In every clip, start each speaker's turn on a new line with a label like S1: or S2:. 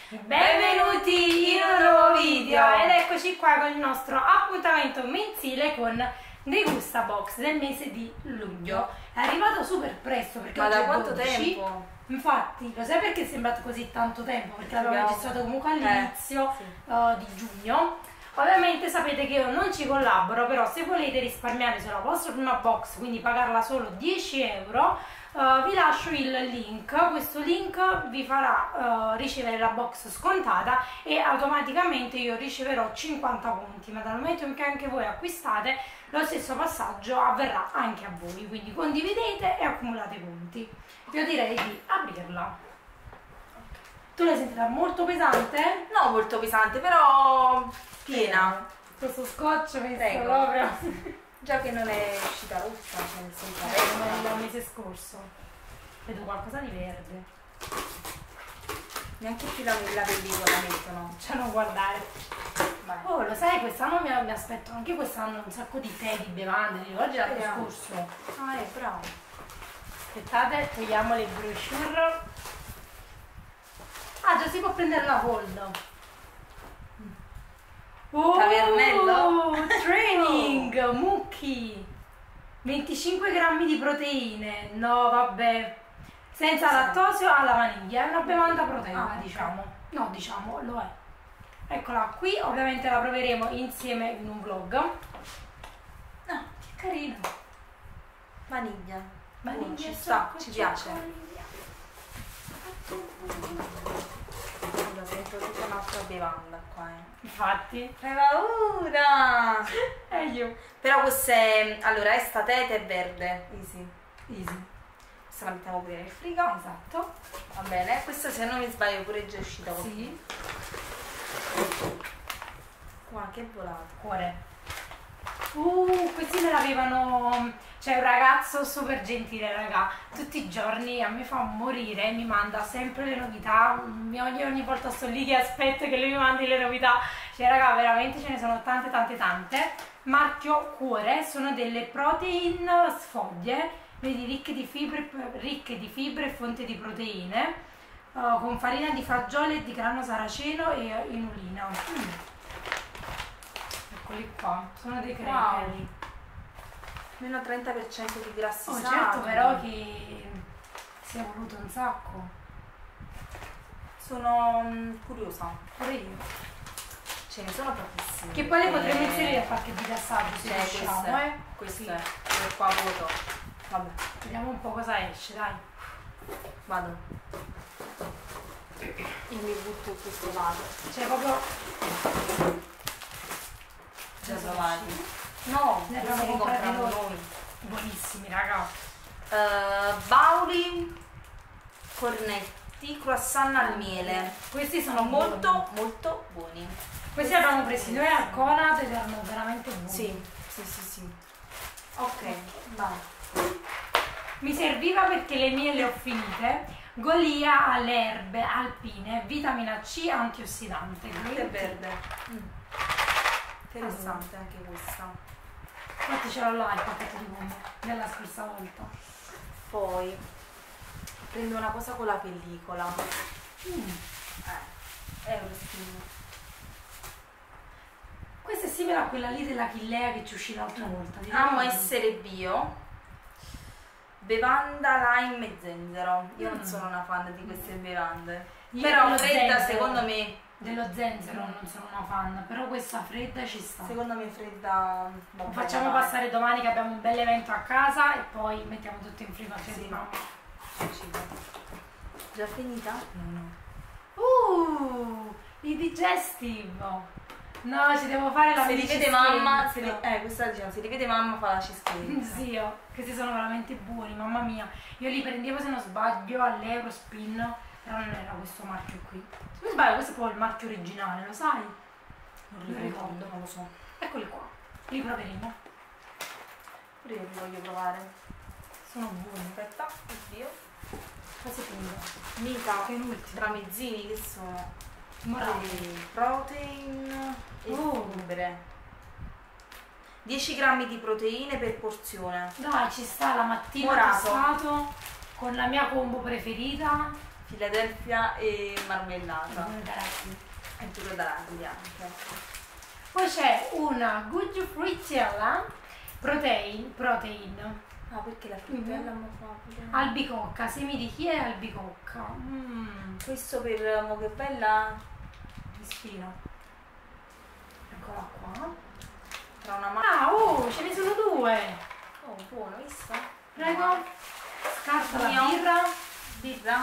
S1: Benvenuti in un nuovo video ed eccoci qua con il nostro appuntamento mensile con Degusta Box del mese di luglio. È arrivato super presto perché
S2: ma
S1: oggi
S2: da
S1: è
S2: quanto
S1: 12.
S2: tempo?
S1: Infatti, lo sai perché è sembrato così tanto tempo? Perché l'abbiamo registrato comunque all'inizio di giugno. Ovviamente sapete che io non ci collaboro, però se volete risparmiare sulla vostra prima box, quindi pagarla solo 10 euro, vi lascio il link. Questo link vi farà ricevere la box scontata e automaticamente io riceverò 50 punti, ma dal momento in che anche voi acquistate lo stesso passaggio avverrà anche a voi, quindi condividete e accumulate punti. Io direi di aprirla. Tu l'hai sentita molto pesante?
S2: No, molto pesante, però piena.
S1: Questo scotch messo
S2: Prego.
S1: proprio
S2: Già che non è uscita rossa, cioè nel senso
S1: come il mese scorso. Vedo qualcosa di verde.
S2: neanche più la pellicola mettono.
S1: Cioè non guardare.
S2: Vai.
S1: Oh, lo sai, quest'anno mi aspetto anche quest'anno un sacco di tè, di bevande, di oggi è l'anno scorso.
S2: Ah, bravo.
S1: Aspettate, togliamo le brochure. Ah, già si può prendere la hold.
S2: Tavernello?
S1: Training, mucchi. 25 grammi di proteine. No, vabbè. Senza lattosio alla vaniglia. È una bevanda proteica, diciamo. No, diciamo, lo è. Eccola qui, ovviamente la proveremo insieme in un vlog. No, che carino.
S2: Vaniglia.
S1: Vaniglia
S2: ci
S1: e
S2: sta,
S1: succo,
S2: ci piace.
S1: cioccolina.
S2: Allora, sento tutta un'altra bevanda qua,
S1: Infatti.
S2: Che paura!
S1: E io.
S2: Però questa è, allora, è statete e verde. Easy.
S1: Easy.
S2: Questa la mettiamo pure nel frigo.
S1: Esatto.
S2: Va bene. Questa, se non mi sbaglio, pure è già uscita qua.
S1: Sì.
S2: Qua, che volato.
S1: Cuore. Questi me l'avevano. C'è un ragazzo super gentile, raga. Tutti i giorni a me fa morire, mi manda sempre le novità. Ogni volta sto lì che aspetto che lui mi mandi le novità. Cioè, raga, veramente ce ne sono tante. Marchio Cuore, sono delle protein sfoglie, vedi, ricche di fibre e fonte di proteine, con farina di fagioli e di grano saraceno e inulina. Eccoli qua, sono dei cracker.
S2: Wow. Meno 30% di grassi saturi.
S1: Certo, però che si è voluto un sacco.
S2: Sono curiosa.
S1: Pure io.
S2: Ce ne sono pochissimi.
S1: Che poi le potremmo inserire a qualche di assaggio se riusciamo,
S2: Questo
S1: Sì.
S2: è per qua voto. Vabbè,
S1: Vediamo un po' cosa esce, dai.
S2: vado. Io mi butto in questo lato.
S1: Cioè proprio.
S2: Già provati. No,
S1: Ne
S2: questi
S1: abbiamo
S2: li
S1: comprati
S2: compriamo
S1: noi.
S2: noi.
S1: Buonissimi, raga.
S2: Bauli, cornetti, croissant al miele.
S1: Questi sono
S2: Molto buoni.
S1: Questi li abbiamo presi noi al Conad ed erano veramente buoni.
S2: Sì. Ok, vai.
S1: Mi serviva perché le mie le ho finite. Golia alle erbe alpine, vitamina C antiossidanti.
S2: Che verde. Interessante anche questa.
S1: Infatti ce l'ho là il pacchetto di gomme della scorsa volta.
S2: Poi prendo una cosa con la pellicola. Eurospin.
S1: Questa è simile a quella lì della Chillea che ci uscì l'altra volta.
S2: Amo essere bio. Bevanda lime e zenzero. Io non sono una fan di queste bevande. Però fredda,
S1: zenzero,
S2: secondo me.
S1: Dello zenzero non sono una fan, però questa fredda ci sta.
S2: Secondo me fredda.
S1: Lo facciamo passare domani che abbiamo un bel evento a casa e poi mettiamo tutto in frigo a
S2: Sì.
S1: mamma.
S2: Già finita?
S1: No. I digestive. No, ci devo fare la
S2: Se li vede mamma, questa diciamo, se li vede mamma fa la cheesecake.
S1: Zio, questi sono veramente buoni, mamma mia. Io li prendevo se non sbaglio all'Eurospin, però non era questo marchio qui. Se non sbaglio questo è proprio il marchio originale, lo sai? Non ricordo.
S2: Non lo so.
S1: Eccoli qua, li proveremo.
S2: Pure io li voglio provare.
S1: Sono buoni.
S2: Aspetta, oddio.
S1: Cosa prendo?
S2: Mica,
S1: Che ultimo.
S2: tramezzini che sono.
S1: Morale.
S2: Protein e fibre. 10 grammi di proteine per porzione.
S1: Dai, ci sta la mattina
S2: Morato.
S1: tostato con la mia combo preferita,
S2: Philadelphia e marmellata. E burro d'arachidi anche.
S1: Poi c'è una Good Frittella Protein.
S2: Ah, perché la frittella
S1: Albicocca, semi di chia e albicocca.
S2: Questo per mo che bella
S1: Respira. Eccola qua.
S2: tra una mano.
S1: Ah, oh, ce ne sono due.
S2: Oh, buono, visto?
S1: Prego. Scarta la birra.
S2: Birra?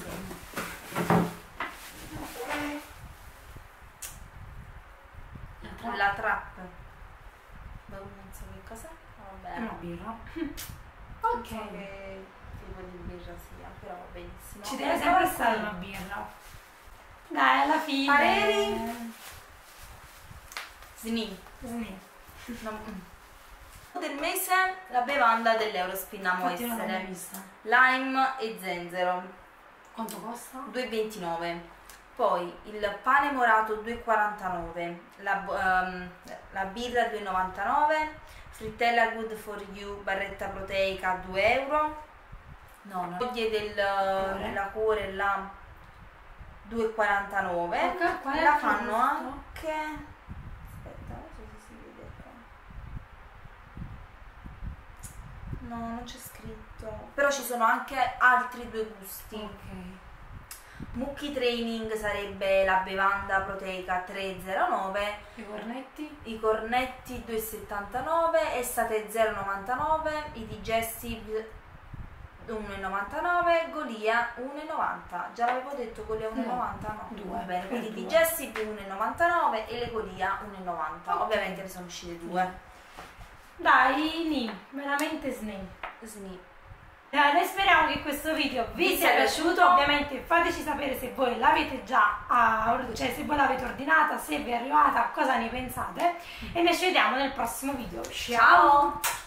S2: La trap. Non so che cos'è. Vabbè.
S1: È una birra.
S2: Non
S1: Ok.
S2: so che tipo di birra sia, però va benissimo.
S1: Ci deve sempre stare una birra. Dai, alla fine.
S2: Pareri? Sni. Del mese la bevanda dell'Eurospin amo essere lime e zenzero.
S1: Quanto costa?
S2: 2,29. Poi il pane morato 2,49, la birra 2,99, frittella Good for You barretta proteica 2 euro, no, foglie della cuore là 2,49.
S1: Okay,
S2: la fanno anche, aspetta, non so se si vede qua, no, non c'è scritto, però ci sono anche altri due gusti.
S1: Ok.
S2: Mucchi Training sarebbe la bevanda proteica 3,09, i cornetti 2,79, estate 0,99, i digestive 1,99, Golia 1,90. Già l'avevo detto Golia 1,90? No, 2. Va bene, quindi digestive 1,99 e le Golia 1,90. Ovviamente ne sono uscite 2.
S1: Dai, veramente sni. Noi speriamo che questo video vi sia piaciuto. Ovviamente fateci sapere se voi l'avete già, cioè se voi l'avete ordinata, se vi è arrivata, cosa ne pensate. E noi ci vediamo nel prossimo video. Ciao!